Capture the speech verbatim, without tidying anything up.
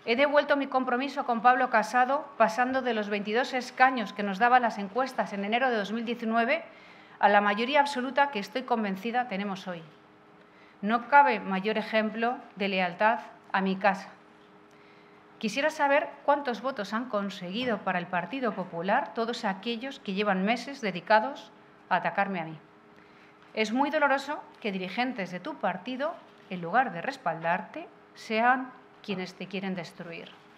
He devuelto mi compromiso con Pablo Casado, pasando de los veintidós escaños que nos daban las encuestas en enero de dos mil diecinueve a la mayoría absoluta que estoy convencida tenemos hoy. No cabe mayor ejemplo de lealtad a mi casa. Quisiera saber cuántos votos han conseguido para el Partido Popular todos aquellos que llevan meses dedicados a atacarme a mí. Es muy doloroso que dirigentes de tu partido, en lugar de respaldarte, sean quienes te quieren destruir.